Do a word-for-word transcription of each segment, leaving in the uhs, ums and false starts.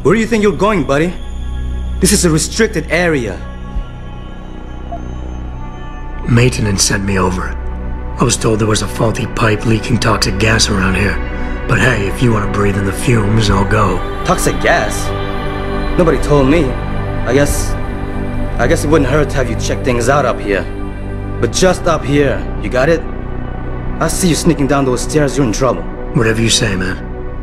Where do you think you're going, buddy? This is a restricted area. Maintenance sent me over. I was told there was a faulty pipe leaking toxic gas around here. But hey, if you want to breathe in the fumes, I'll go. Toxic gas? Nobody told me. I guess... I guess it wouldn't hurt to have you check things out up here. But just up here, you got it? I see you sneaking down those stairs, you're in trouble. Whatever you say, man.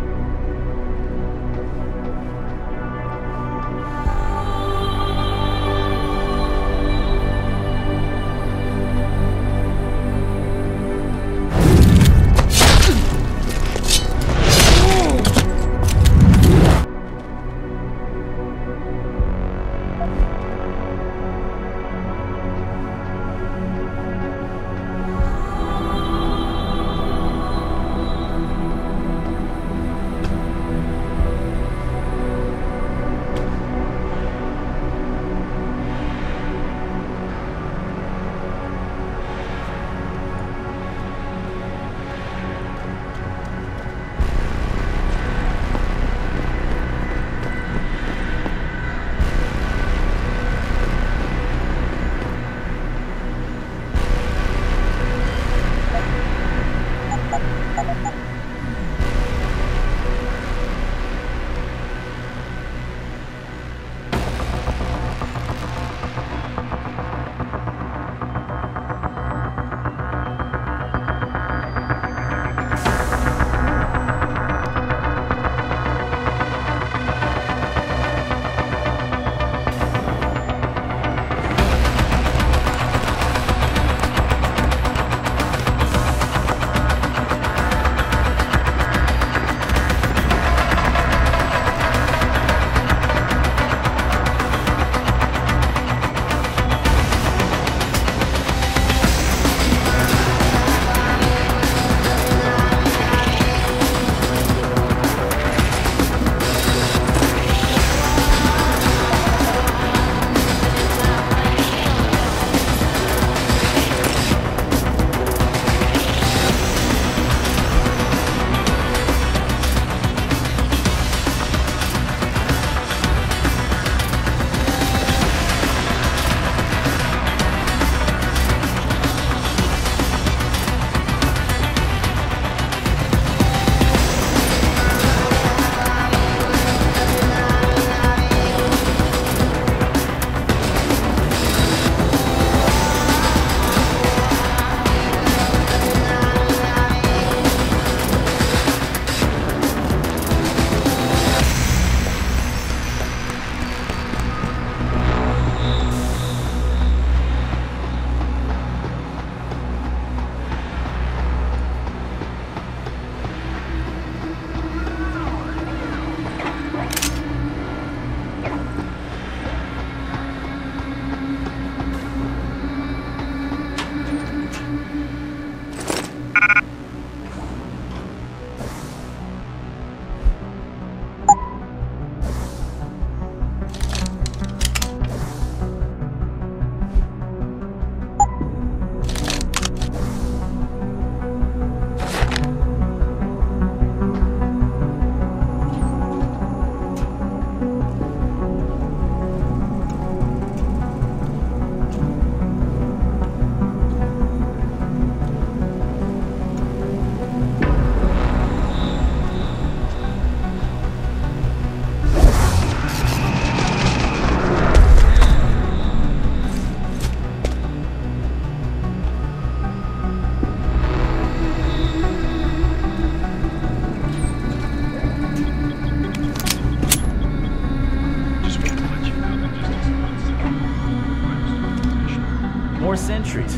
Sentries.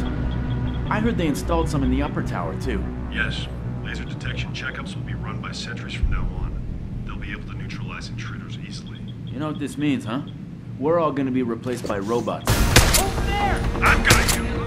I heard they installed some in the upper tower, too. Yes. Laser detection checkups will be run by sentries from now on. They'll be able to neutralize intruders easily. You know what this means, huh? We're all gonna be replaced by robots. Over there! I've got you!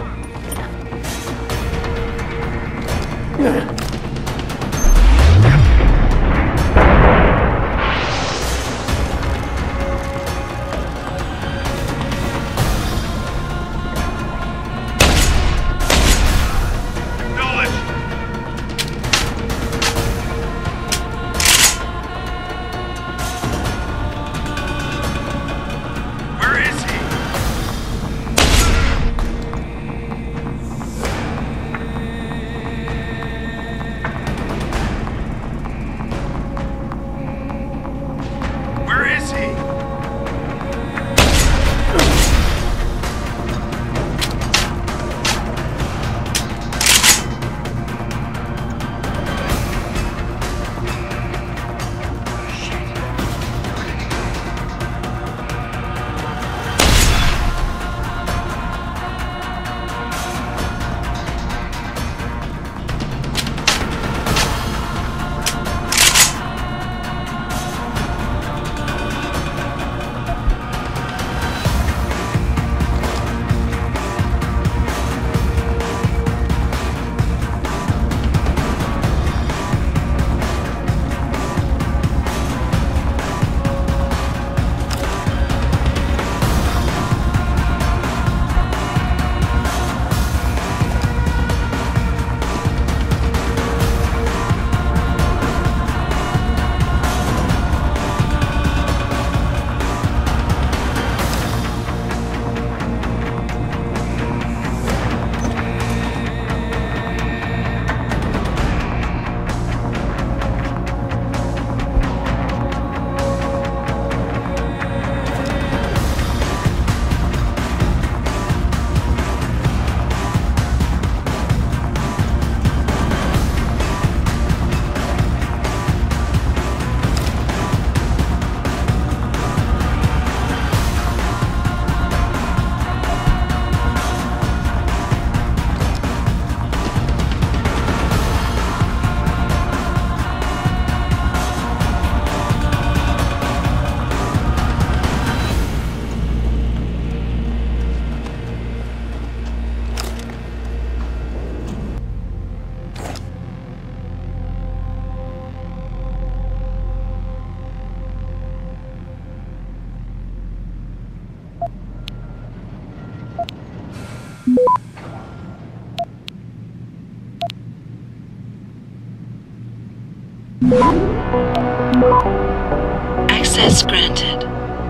Access granted.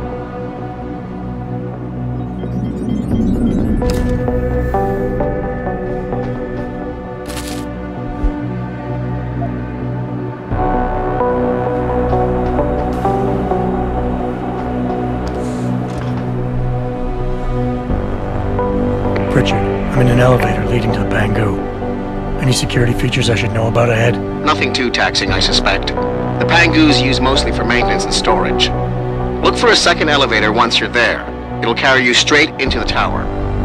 Richard, I'm in an elevator leading to the Pangu. Any security features I should know about ahead? Nothing too taxing, I suspect. The Pangus used mostly for maintenance and storage. Look for a second elevator once you're there. It'll carry you straight into the tower.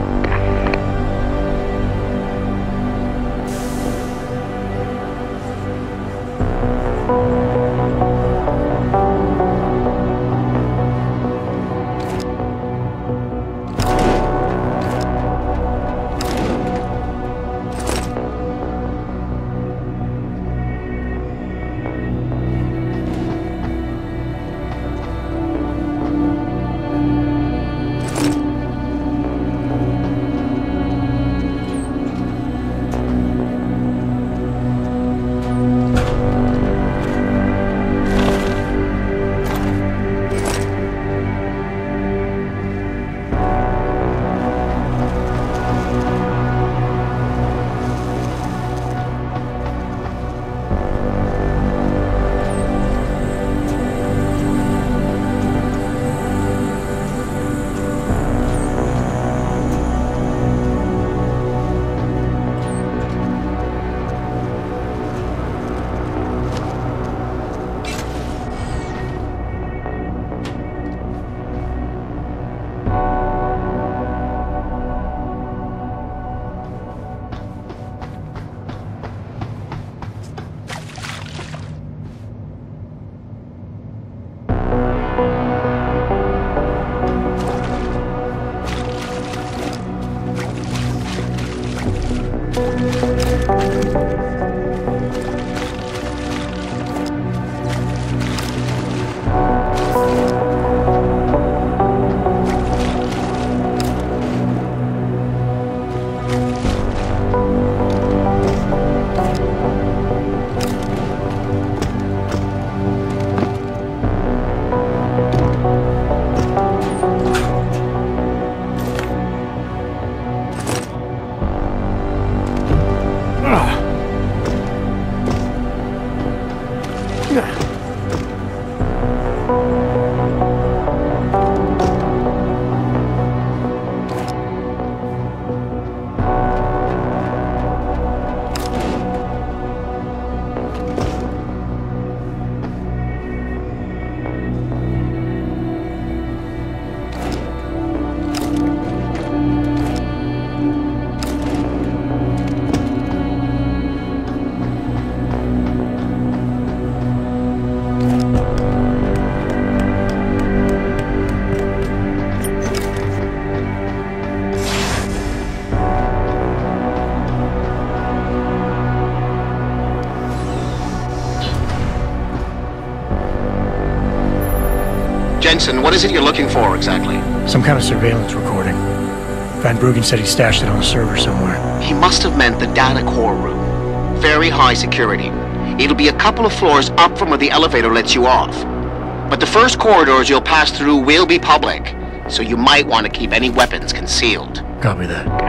Jensen, what is it you're looking for exactly? Some kind of surveillance recording. Van Bruggen said he stashed it on a server somewhere. He must have meant the data core room. Very high security. It'll be a couple of floors up from where the elevator lets you off. But the first corridors you'll pass through will be public, so you might want to keep any weapons concealed. Copy that.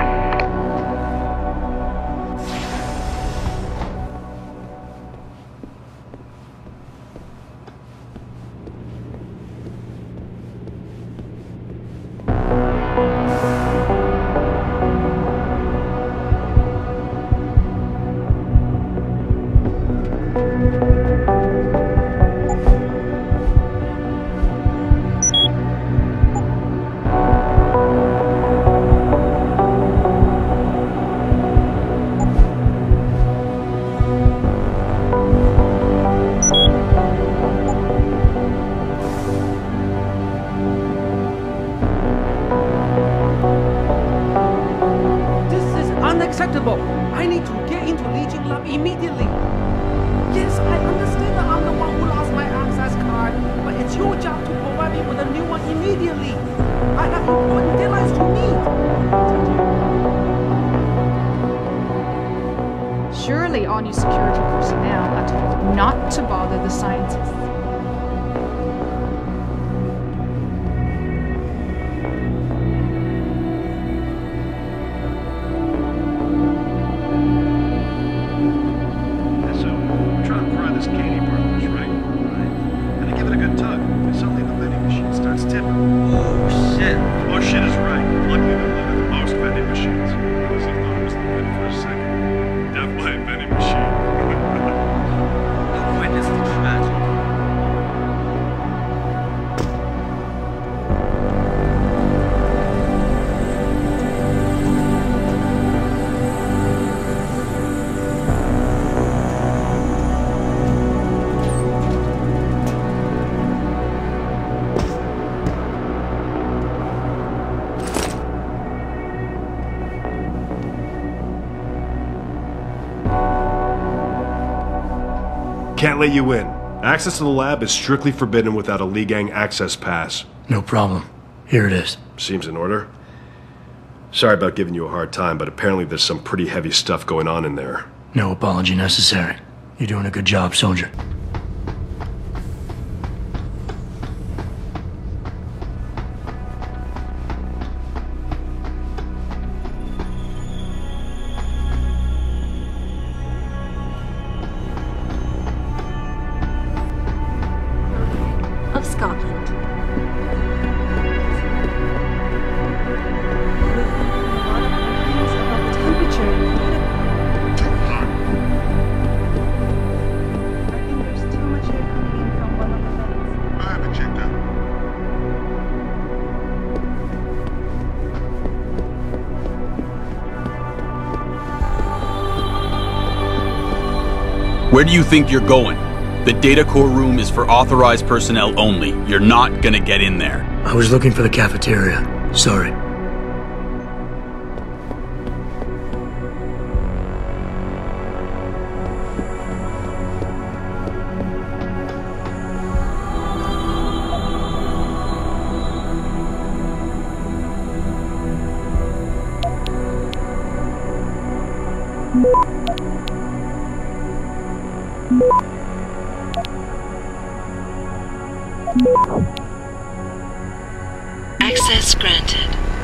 I need to get into Legion Lab immediately. Yes, I understand that I'm the one who lost my access card, but it's your job to provide me with a new one immediately. I have important deadlines to meet. Sure surely all new security personnel are told not to bother the scientists. So, we're trying to fry this candy burgers, right? Right. And I give it a good tug, and suddenly the vending machine starts tipping. Oh, shit. Oh, shit is right. Luckily, they're living the most vending machines. I honestly thought it was the wind for a second. Definitely a vending machine. You witnessed the tragedy. Can't let you in. Access to the lab is strictly forbidden without a Lee Gang access pass. No problem. Here it is. Seems in order. Sorry about giving you a hard time, but apparently there's some pretty heavy stuff going on in there. No apology necessary. You're doing a good job, soldier. Of Scotland. About the temperature. I think there's too much air coming in from one of the vents. I haven't checked out. Where do you think you're going? The data core room is for authorized personnel only. You're not gonna get in there. I was looking for the cafeteria. Sorry. Access granted.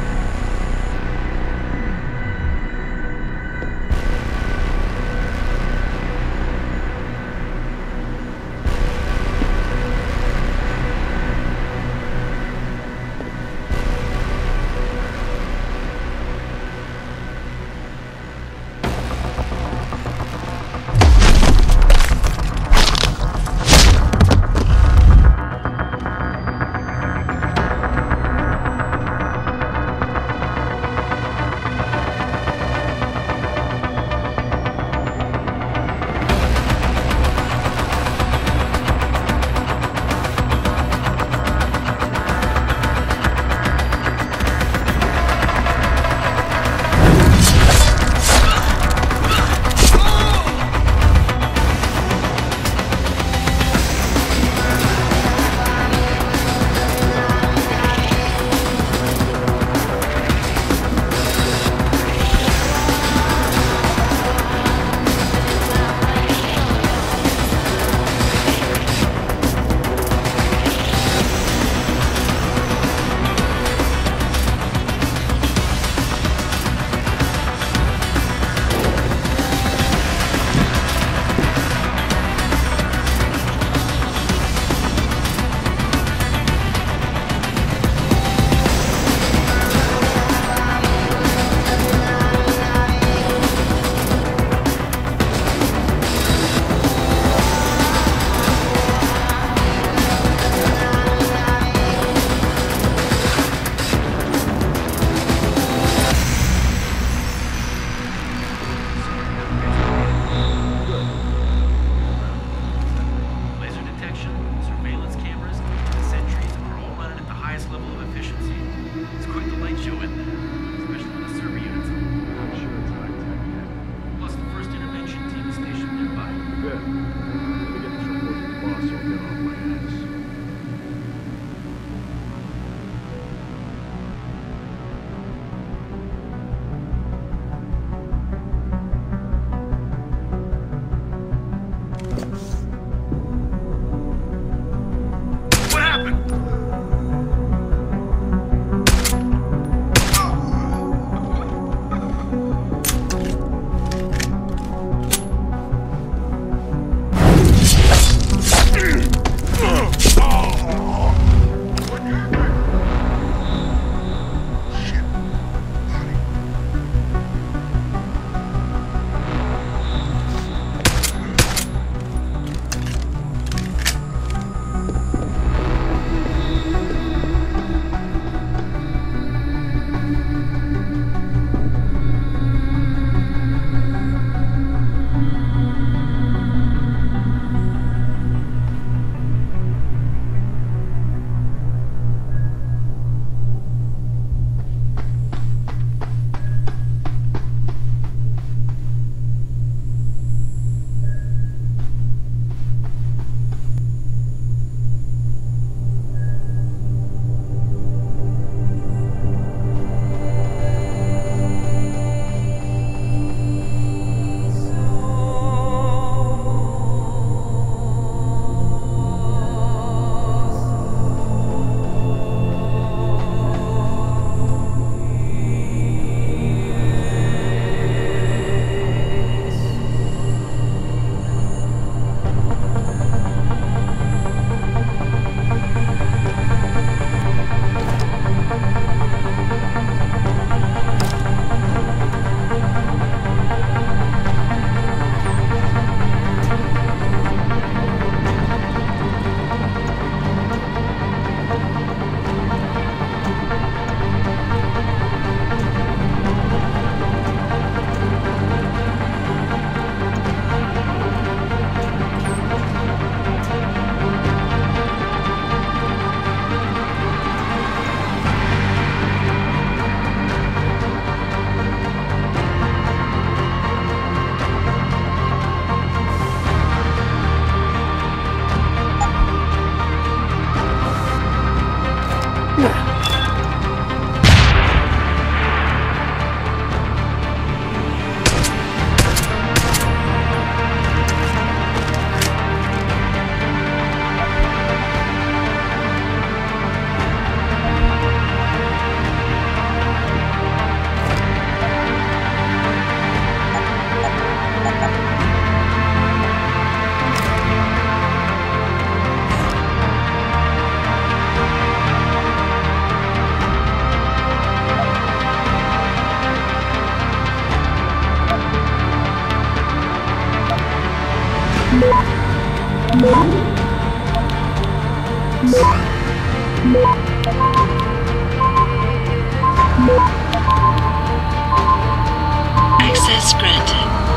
Access granted.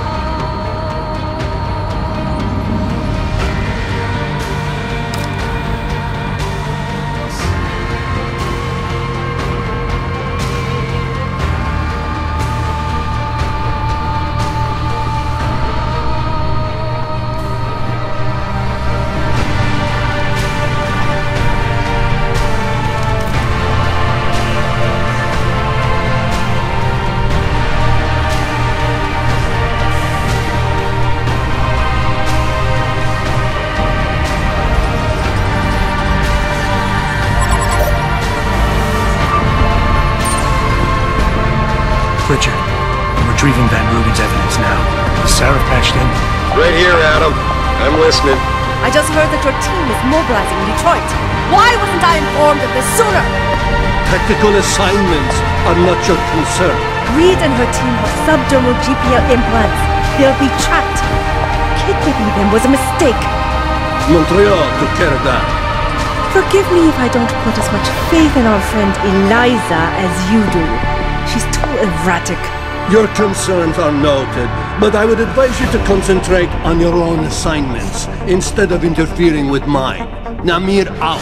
Richard, I'm retrieving Van Rugen's evidence now. Is Sarif patched in? Right here, Adam. I'm listening. I just heard that your team is mobilizing in Detroit. Why wasn't I informed of this sooner? Tactical assignments are not your concern. Reed and her team have subdermal G P L implants. They'll be trapped. Kidnapping them was a mistake. Montreal took care of that. Forgive me if I don't put as much faith in our friend Eliza as you do. She's too erratic. Your concerns are noted, but I would advise you to concentrate on your own assignments instead of interfering with mine. Namir out.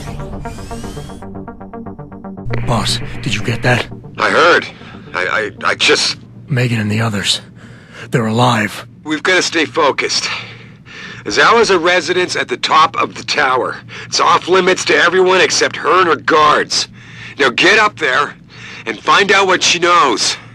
Boss, did you get that? I heard. I, I, I just... Megan and the others. They're alive. We've got to stay focused. Zawa's a residence at the top of the tower. It's off limits to everyone except her and her guards. Now get up there and find out what she knows.